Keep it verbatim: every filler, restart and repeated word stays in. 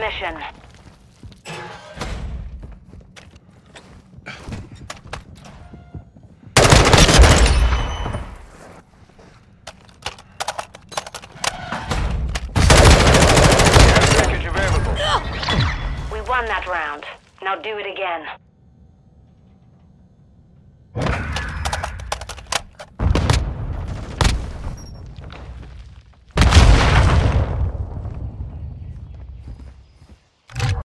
mission. Package available. We won that round. Now do it again.